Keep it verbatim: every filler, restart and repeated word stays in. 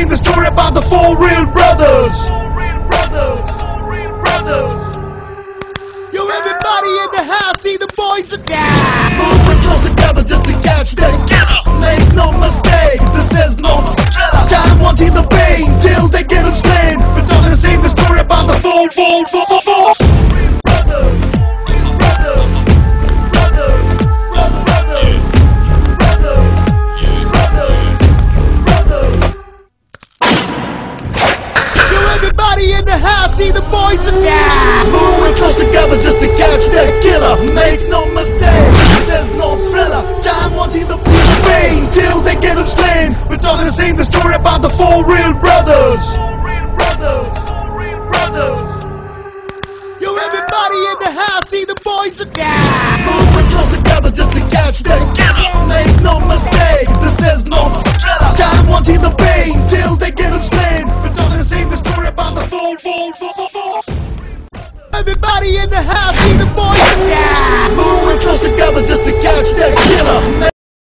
sing the story about the four real brothers. Yo, everybody in the house, see the boys are down. Moving close together just to catch that killer. Make no mistake, this is no thriller. Time wanting the pain till they get them slain. We're talking to sing the story about the four, four, four, four, four. Brothers, brothers, brothers, brothers, brothers, brothers, brothers, brothers. Yo, everybody in the house, see the boys are down. Moving close together just to catch that killer. Make no mistake, this is no thriller. Time wanting the pain till they get them slain. We're talking to sing the story about the four real brothers. Yo, everybody in the house, see the boys are down. Moving close together just to catch that killer. Make no mistake, this is no thriller. Time wanting the pain till they get them slain. We're talking to sing the story about the four, four, four, four, four. Everybody in the house, see the boys are down. Moving close together just to catch that killer.